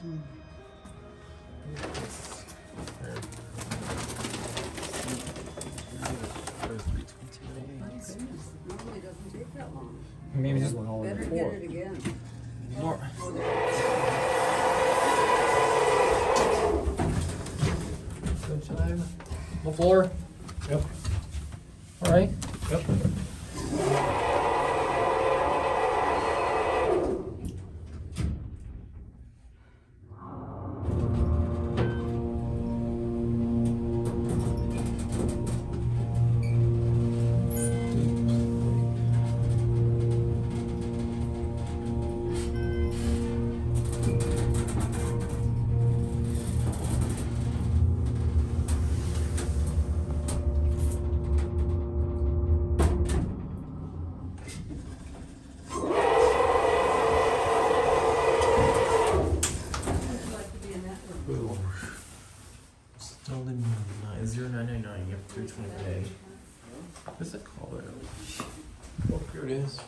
Normally doesn't take that long. Maybe just went all Better in get four. it again. More. Good time. On the floor. Yep. All right. Yep. Still in 0999. Yep, 320A. What's it called? Oh, here it is.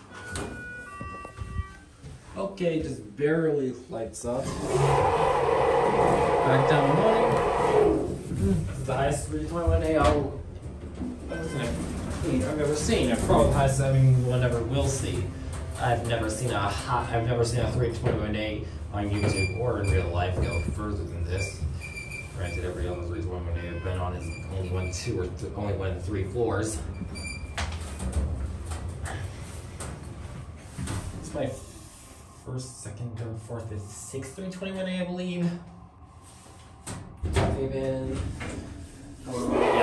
Okay, just barely lights up. Back down one. This is the highest 321A I've ever seen. Probably the highest one ever will see. I've never seen a 321A on YouTube or in real life go further than this. Granted, every other 321A I've been on is only one, two, or only one in 3 floors. It's my first, second, or fourth, and sixth 321A, I believe. They've been